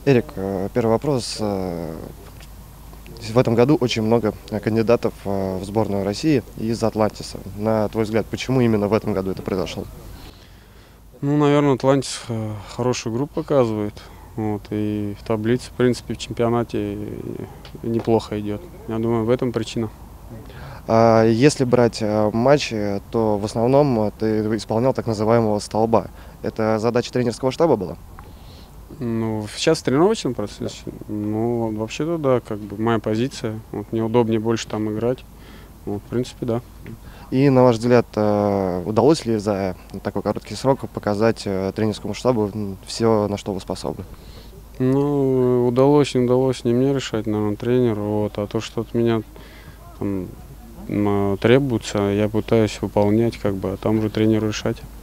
Эрик, первый вопрос. В этом году очень много кандидатов в сборную России из Атлантиса. На твой взгляд, почему именно в этом году это произошло? Ну, наверное, Атлантис хорошую игру показывает. Вот, и в таблице, в принципе, в чемпионате неплохо идет. Я думаю, в этом причина. Если брать матчи, то в основном ты исполнял так называемого столба. Это задача тренерского штаба была? Ну, сейчас в тренировочном процессе, ну, вообще-то, да, как бы моя позиция. Вот, мне удобнее больше там играть. Вот, в принципе, да. И, на ваш взгляд, удалось ли за такой короткий срок показать тренерскому штабу все, на что вы способны? Ну, удалось, не удалось, не мне решать, наверное, тренер. Вот, а то, что от меня там требуется, я пытаюсь выполнять, как бы, а там уже тренеру решать.